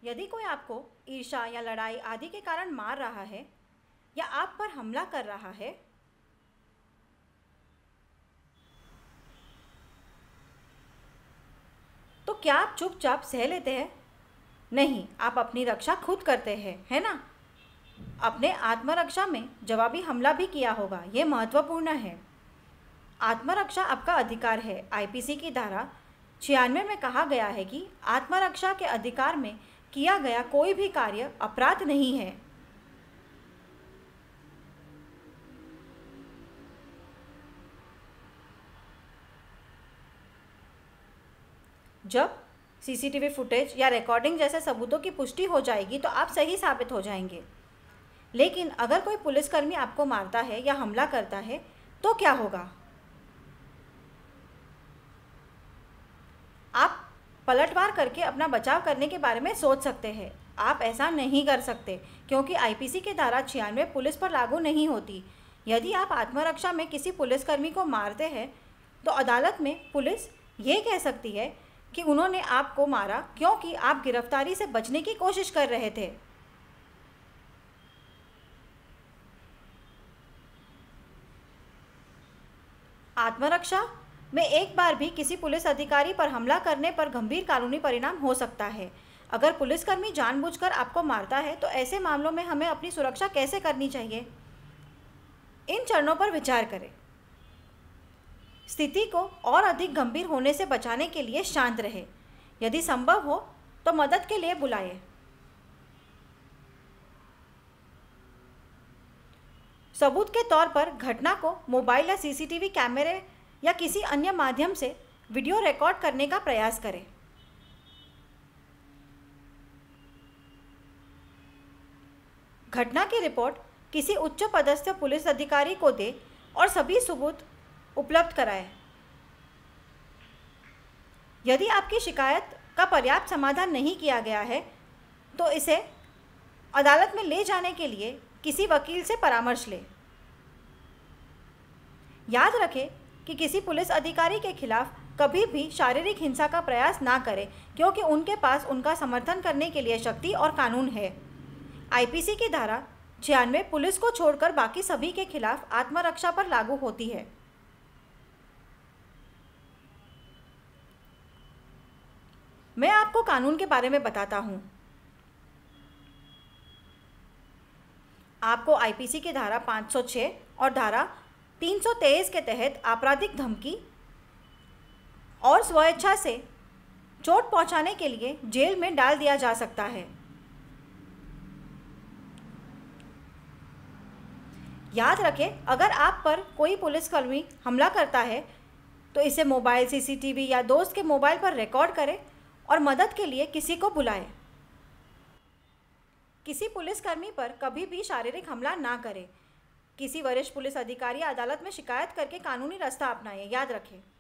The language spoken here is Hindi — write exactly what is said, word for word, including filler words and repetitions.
यदि कोई आपको ईर्ष्या या लड़ाई आदि के कारण मार रहा है या आप पर हमला कर रहा है, तो क्या आप चुपचाप सह लेते हैं? नहीं, आप अपनी रक्षा खुद करते हैं, है ना? अपने आत्मरक्षा में जवाबी हमला भी किया होगा, ये महत्वपूर्ण है। आत्मरक्षा आपका अधिकार है। आईपीसी की धारा छियानवे में कहा गया है कि आत्मरक्षा के अधिकार में किया गया कोई भी कार्य अपराध नहीं है। जब सीसीटीवी फुटेज या रिकॉर्डिंग जैसे सबूतों की पुष्टि हो जाएगी तो आप सही साबित हो जाएंगे। लेकिन अगर कोई पुलिसकर्मी आपको मारता है या हमला करता है तो क्या होगा? आप पलटवार करके अपना बचाव करने के बारे में सोच सकते हैं। आप ऐसा नहीं कर सकते क्योंकि आईपीसी की धारा छियानवे पुलिस पर लागू नहीं होती। यदि आप आत्मरक्षा में किसी पुलिसकर्मी को मारते हैं तो अदालत में पुलिस ये कह सकती है कि उन्होंने आपको मारा क्योंकि आप गिरफ्तारी से बचने की कोशिश कर रहे थे। आत्मरक्षा में एक बार भी किसी पुलिस अधिकारी पर हमला करने पर गंभीर कानूनी परिणाम हो सकता है। अगर पुलिसकर्मी जानबूझकर आपको मारता है तो ऐसे मामलों में हमें अपनी सुरक्षा कैसे करनी चाहिए? इन चरणों पर विचार करें। स्थिति को और अधिक गंभीर होने से बचाने के लिए शांत रहे। यदि संभव हो तो मदद के लिए बुलाएं। सबूत के तौर पर घटना को मोबाइल या सीसीटीवी कैमरे या किसी अन्य माध्यम से वीडियो रिकॉर्ड करने का प्रयास करें। घटना की रिपोर्ट किसी उच्च पदस्थ पुलिस अधिकारी को दें और सभी सबूत उपलब्ध कराएं। यदि आपकी शिकायत का पर्याप्त समाधान नहीं किया गया है तो इसे अदालत में ले जाने के लिए किसी वकील से परामर्श लें। याद रखें कि किसी पुलिस अधिकारी के खिलाफ कभी भी शारीरिक हिंसा का प्रयास ना करें क्योंकि उनके पास उनका समर्थन करने के लिए शक्ति और कानून है। आईपीसी की धारा छियानवे पुलिस को छोड़कर बाकी सभी के खिलाफ आत्मरक्षा पर लागू होती है। मैं आपको कानून के बारे में बताता हूं। आपको आईपीसी की धारा पाँच सौ छह और धारा तीन सौ तेईस के तहत आपराधिक धमकी और स्वेच्छा से चोट पहुंचाने के लिए जेल में डाल दिया जा सकता है। याद रखें, अगर आप पर कोई पुलिसकर्मी हमला करता है तो इसे मोबाइल, सीसीटीवी या दोस्त के मोबाइल पर रिकॉर्ड करें और मदद के लिए किसी को बुलाएं। किसी पुलिसकर्मी पर कभी भी शारीरिक हमला ना करें। किसी वरिष्ठ पुलिस अधिकारी या अदालत में शिकायत करके कानूनी रास्ता अपनाएं। याद रखें।